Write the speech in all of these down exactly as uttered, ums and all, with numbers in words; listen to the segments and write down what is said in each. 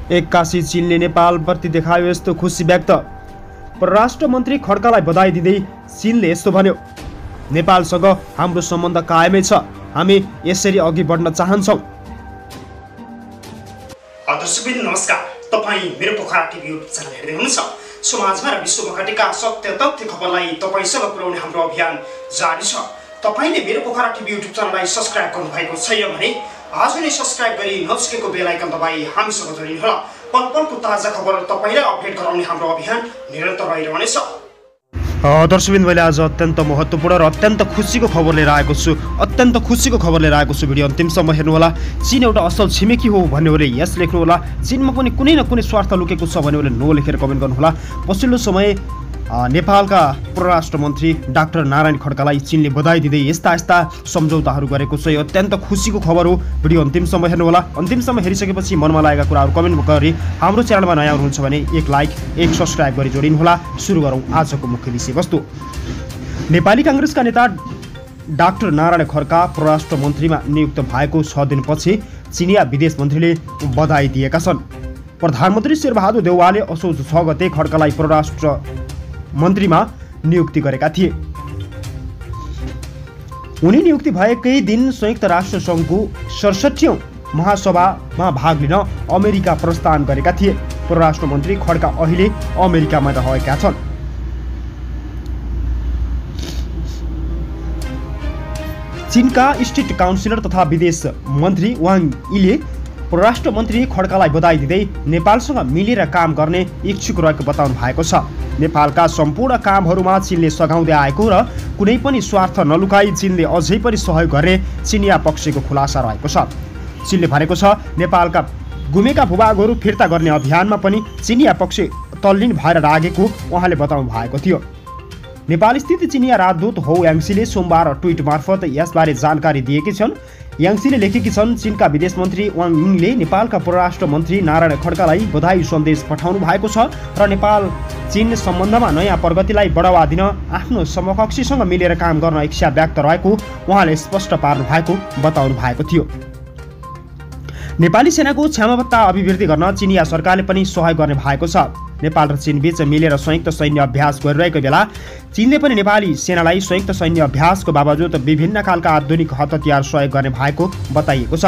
एक्कासी चीनले नेपालप्रति देखायो यस्तो खुसी व्यक्त। परराष्ट्र मन्त्री खड्कालाई बधाई दिँदै चीनले यस्तो भन्यो, नेपालसँग हाम्रो सम्बन्ध कायमै छ, हामी यसरी अघि बढ्न चाहन्छौँ। दर्शकबिन नमस्कार, तपाईँ मेरो पोखरा टिभी युट्युब च्यानल हेर्दै हुनुहुन्छ। समाजमा र विश्वमा घटेका सत्य तथ्य खबरलाई तपाईँसँग पुर्याउने हाम्रो अभियान जारी छ। तपाईँले मेरो पोखरा टिभी युट्युब च्यानललाई सब्सक्राइब गर्नुभएको छैन भने आज नै सब्सक्राइब गरी नजिकैको बेल आइकन दबाई हामीसँग जोडिनुहोला। पल पलको ताजा खबर तपाईँलाई अपडेट गराउने हाम्रो अभियान निरन्तर रहिरहनेछ। दर्शकबिन मैले आज अत्यन्त महत्त्वपूर्ण र अत्यन्त खुसीको खबर लिएर आएको छु अत्यन्त खुसीको खबर लिएर आएको छु। भिडियो अन्तिमसम्म हेर्नुहोला। चीन एउटा असल छिमेकी हो भन्नेहरूले यस लेख्नुहोला। चीनमा पनि कुनै न कुनै स्वार्थ लुकेको छ भन्नेहरूले नो लेखेर कमेन्ट गर्नुहोला। पछिल्लो समय नेपालका परराष्ट्र मन्त्री डाक्टर नारायण खड्कालाई चीनले बधाई दिँदै यस्ता यस्ता सम्झौताहरू गरेको छ। यो अत्यन्त खुसीको खबर हो। भिडियो अन्तिमसम्म हेर्नुहोला। अन्तिमसम्म हेरिसकेपछि मनमा लागेका कुराहरू कमेन्ट गरी हाम्रो च्यानलमा नयाँ हुनुहुन्छ भने एक लाइक एक सब्सक्राइब गरी जोडिनुहोला। सुरु गरौँ आजको मुख्य विषयवस्तु। नेपाली काङ्ग्रेसका नेता डाक्टर नारायण खड्का परराष्ट्र मन्त्रीमा नियुक्त भएको छ दिनपछि चिनिया विदेश मन्त्रीले बधाई दिएका छन्। प्रधानमन्त्री शेरबहादुर देउवाले असोज छ गते खड्कालाई परराष्ट्र मन्त्रीमा नियुक्ति गरेका थिए। उनी नियुक्ति भएकै दिन संयुक्त राष्ट्र सङ्घको सडसठीऔँ महासभामा भाग लिन अमेरिका प्रस्थान गरेका थिए। परराष्ट्र मन्त्री खड्का अहिले अमेरिकामा रहेका छन्। चीनका स्टेट काउन्सिलर तथा विदेश मन्त्री वाङ यीले परराष्ट्र मन्त्री खड्कालाई बधाई दिँदै नेपालसँग मिलेर काम गर्ने इच्छुक रहेको बताउनु भएको छ। नेपालका सम्पूर्ण कामहरूमा चीनले सघाउँदै आएको र कुनै पनि स्वार्थ नलुकाई चीनले अझै पनि सहयोग गर्ने चिनिया पक्षको खुलासा रहेको छ। चीनले भनेको छ नेपालका गुमेका भूभागहरू फिर्ता गर्ने अभियानमा पनि चिनिया पक्ष तल्लीन भएर लागेको उहाँले बताउनु भएको थियो। नेपाल स्थित चिनिया राजदूत हो याङसीले सोमबार ट्विट मार्फत यसबारे जानकारी दिएकी छन्। याङसीले लेखेकी छन्, चीनका विदेश मन्त्री वाङ यीले नेपालका परराष्ट्र मन्त्री नारायण खड्कालाई बधाई सन्देश पठाउनु भएको छ र नेपाल चीन सम्बन्धमा नयाँ प्रगतिलाई बढावा दिन आफ्नो समकक्षीसँग मिलेर काम गर्न इच्छा व्यक्त रहेको उहाँले स्पष्ट पार्नु भएको बताउनु भएको थियो। नेपाली सेनाको क्षमता अभिवृद्धि गर्न चिनिया सरकारले पनि सहयोग गर्ने भएको छ। नेपाल र चीन बीच मिलेर संयुक्त सैन्य अभ्यास गरिरहेको बेला चीनले पनि नेपाली सेनालाई संयुक्त सैन्य अभ्यासको बावजुद विभिन्न खालका आधुनिक हतियार सहयोग गर्ने भएको बताइएको छ।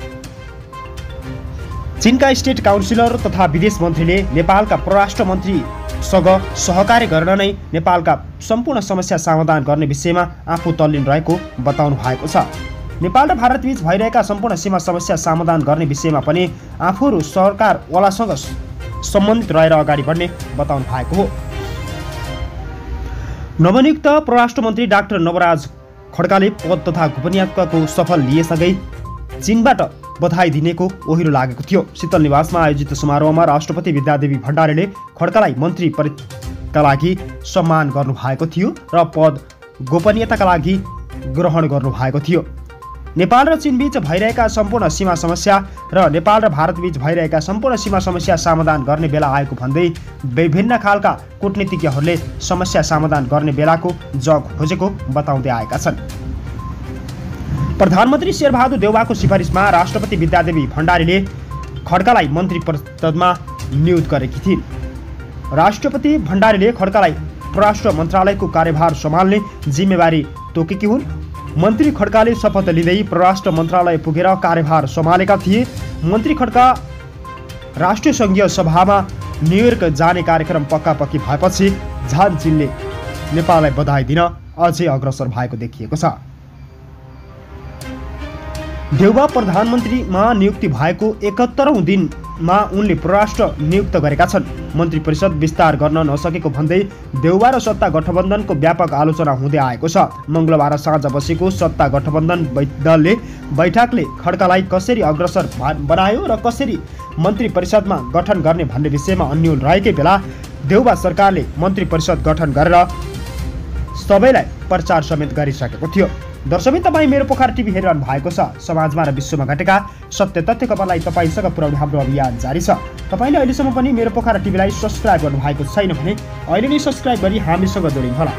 चीनका स्टेट काउन्सिलर तथा विदेश मन्त्रीले नेपालका परराष्ट्र मन्त्रीसँग सहकार्य गर्न नै नेपालका सम्पूर्ण समस्या समाधान गर्ने विषयमा आफू तल्लीन रहेको बताउनु भएको छ। नेपाल र भारतबीच भइरहेका सम्पूर्ण सीमा समस्या समाधान गर्ने विषयमा पनि आफूहरू सरकारवालासँग सम्बन्धित रहेर अगाडि बढ्ने बताउनु भएको हो। नवनियुक्त परराष्ट्र मन्त्री डाक्टर नवराज खड्काले पद तथा गोपनीयताको शपथ लिएसँगै चीनबाट बधाई दिनेको ओहिरो लागेको थियो। शीतल निवासमा आयोजित समारोहमा राष्ट्रपति विद्यादेवी भण्डारीले खड्कालाई मन्त्री पदका लागि सम्मान गर्नुभएको थियो र पद गोपनीयताका लागि ग्रहण गर्नुभएको थियो। नेपाल र चीन बीच भइरहेका सम्पूर्ण सीमा समस्या र नेपाल र भारत बीच भइरहेका सम्पूर्ण सीमा समस्या समाधान गर्ने बेला आएको भन्दै विभिन्न खालका कूटनीतिज्ञहरूले समस्या समाधान गर्ने बेलाको जग खोजेको बताउँदै आएका छन्। प्रधानमन्त्री शेरबहादुर देउवाको सिफारिसमा राष्ट्रपति विद्यादेवी भण्डारीले खड्कालाई मन्त्री पदमा नियुक्त गरेकी थिइन्। राष्ट्रपति भण्डारीले खड्कालाई परराष्ट्र मन्त्रालयको कार्यभार सम्हाल्ने जिम्मेवारी तोकेकी हुन्। मन्त्री खड्काले शपथ लिँदै परराष्ट्र मन्त्रालय पुगेर कार्यभार सम्हालेका थिए। मन्त्री खड्का राष्ट्रिय सङ्घीय सभामा न्युयोर्क जाने कार्यक्रम पक्कापक्की भएपछि झन् चीनले नेपाललाई बधाई दिन अझै अग्रसर भएको देखिएको छ। देउवा प्रधानमन्त्रीमा नियुक्ति भएको एकहत्तरौँ दिनमा उनले परराष्ट्र नियुक्त गरेका छन्। मन्त्री परिषद विस्तार गर्न नसकेको भन्दै देउवा र सत्ता गठबन्धनको व्यापक आलोचना हुँदै आएको छ। मङ्गलबार साँझ बसेको सत्ता गठबन्धन दलले बैठकले खड्कालाई कसरी अग्रसर बनायो र कसरी मन्त्री परिषदमा गठन गर्ने भन्ने विषयमा अन्यल रहेकै बेला देउवा सरकारले मन्त्री परिषद गठन गरेर सबैलाई प्रचार समेत गरिसकेको थियो। दर्शक तपाईँ मेरो पोखरा टिभी हेरिरहनु भएको छ। समाजमा र विश्वमा घटेका सत्य तथ्य खबरलाई तपाईँसँग पुर्याउने हाम्रो अभियान जारी छ। तपाईँले अहिलेसम्म पनि मेरो पोखरा टिभीलाई सब्सक्राइब गर्नुभएको छैन भने अहिले नै सब्सक्राइब गरी हामीसँग जोडिनुहोला।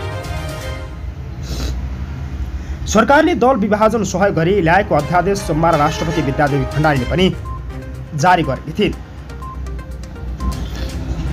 सरकारले दल विभाजन सहयोग गरी ल्याएको अध्यादेश सोमबार राष्ट्रपति विद्यादेवी भण्डारीले पनि जारी गरेकी थिइन्।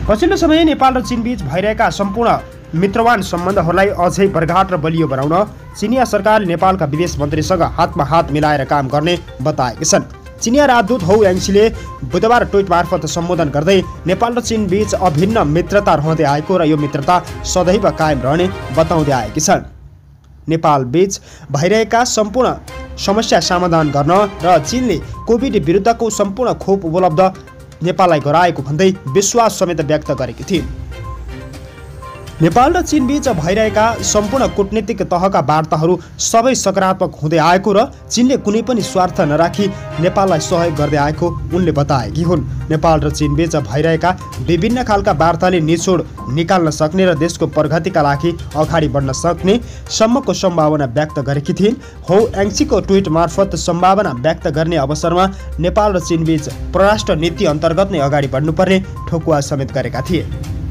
पछिल्लो समय नेपाल र चीनबीच भइरहेका सम्पूर्ण मित्रवान सम्बन्धहरूलाई अझै बर्घाट र बलियो बनाउन चिनिया सरकारले नेपालका विदेश मन्त्रीसँग हातमा हात मिलाएर काम गर्ने बताएका छन्। चिनिया राजदूत हौ याङसीले बुधबार ट्विट मार्फत सम्बोधन गर्दै नेपाल र चीन बीच अभिन्न मित्रता रहँदै आएको र यो मित्रता सदैव कायम रहने बताउँदै आएकी छन्। नेपाल बीच भइरहेका सम्पूर्ण समस्या समाधान गर्न र चीनले कोभिड विरुद्धको सम्पूर्ण खोप उपलब्ध नेपाललाई गराएको भन्दै विश्वास समेत व्यक्त गरेकी थिइन्। नेपाल र चीन बीच भइरहेका सम्पूर्ण कूटनीतिक तहका वार्ताहरू सबै सकारात्मक हुँदै आएको र चीनले कुनै पनि स्वार्थ नराखी नेपाललाई सहयोग गर्दै आएको उनले बताएकी हुन्। नेपाल र चीन बीच भइरहेका विभिन्न खालका वार्ताले निचोड निकाल्न सक्ने र देशको प्रगतिका लागि अगाडि बढ्न सक्ने सम्मको सम्भावना व्यक्त गरेकी थिइन्। हौ याङसीको ट्विट मार्फत सम्भावना व्यक्त गर्ने अवसरमा नेपाल र चीन बीच परराष्ट्र नीति अन्तर्गत नै अगाडि बढ्नुपर्ने ठोकुवा समेत गरेका थिए।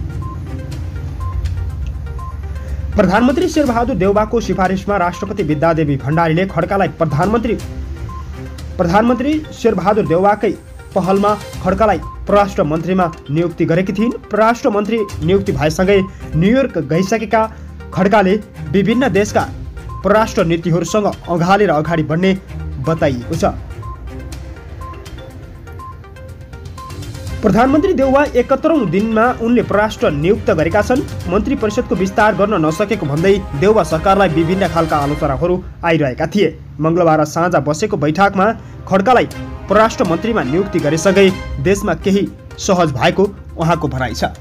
प्रधानमन्त्री शेरबहादुर देउवाको सिफारिसमा राष्ट्रपति विद्यादेवी भण्डारीले खड्कालाई प्रधानमन्त्री प्रधानमन्त्री शेरबहादुर देउवाकै पहलमा खड्कालाई परराष्ट्र मन्त्रीमा नियुक्ति गरेकी थिइन्। परराष्ट्र मन्त्री नियुक्ति भएसँगै न्युयोर्क गइसकेका खड्काले विभिन्न देशका परराष्ट्र नीतिहरूसँग अँगालेर अगाडि बढ्ने बताइएको छ। प्रधानमन्त्री देउवा एकहत्तरौं दिनमा उनले परराष्ट्र नियुक्त गरेका छन्। मन्त्री परिषदको विस्तार गर्न नसकेको भन्दै देउवा सरकारलाई विभिन्न खालका आलोचनाहरू आइरहेका थिए। मङ्गलबार साँझ बसेको बैठकमा खड्कालाई परराष्ट्र मन्त्रीमा नियुक्ति गरेसँगै देशमा केही सहज भएको उहाँको भनाइ छ।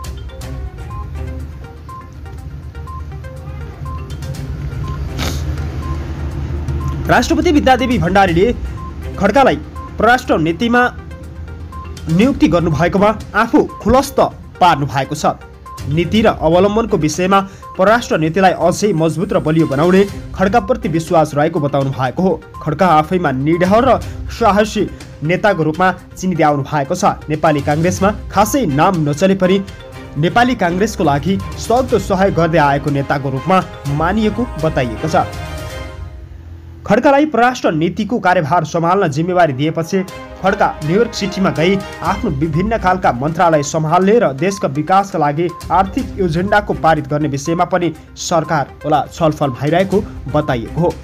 राष्ट्रपति विद्यादेवी भण्डारीले खड्कालाई परराष्ट्र नीतिमा नियुक्ति गर्नुभएकोमा आफू खुलस्त पार्नु भएको छ। नीति र अवलम्बनको विषयमा परराष्ट्र नीतिलाई अझै मजबुत र बलियो बनाउने खड्काप्रति विश्वास रहेको बताउनु भएको हो। खड्का आफैमा निडर र साहसी नेताको रूपमा चिनिँदै आउनु भएको छ। नेपाली काङ्ग्रेसमा खासै नाम नचले पनि नेपाली काङ्ग्रेसको लागि सक्दो सहयोग गर्दै आएको नेताको रूपमा मानिएको बताइएको छ। खड्कालाई परराष्ट्र नीतिको कार्यभार सम्हाल्न जिम्मेवारी दिएपछि खड्का न्युयोर्क सिटीमा गई आफ्नो विभिन्न खालका मन्त्रालय सम्हाल्ने र देशका विकासका लागि आर्थिक एजेन्डाको पारित गर्ने विषयमा पनि सरकारवाला छलफल भइरहेको बताइएको हो।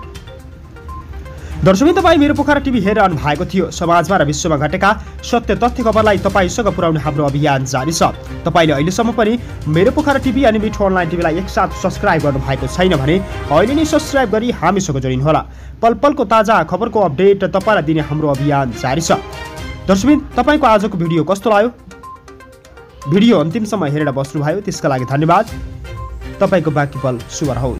दर्शक तपाईँ मेरो पोखरा टिभी हेरिरहनु भएको थियो। समाजमा र विश्वमा घटेका सत्य तथ्य खबरलाई तपाईँसँग पुर्याउने हाम्रो अभियान जारी छ। तपाईँले अहिलेसम्म पनि मेरो पोखरा टिभी अनि मिठो अनलाइन टिभीलाई एकसाथ सब्सक्राइब गर्नु भएको छैन भने अहिले नै सब्सक्राइब गरी हामीसँग जोडिनुहोला। पल पलको ताजा खबरको अपडेट तपाईँलाई दिने हाम्रो अभियान जारी छ। दर्शक तपाईँको आजको भिडियो कस्तो लाग्यो? भिडियो अन्तिमसम्म हेरेर बस्नुभयो त्यसका लागि धन्यवाद। तपाईँको बाँकी पल शुभ रहोस्।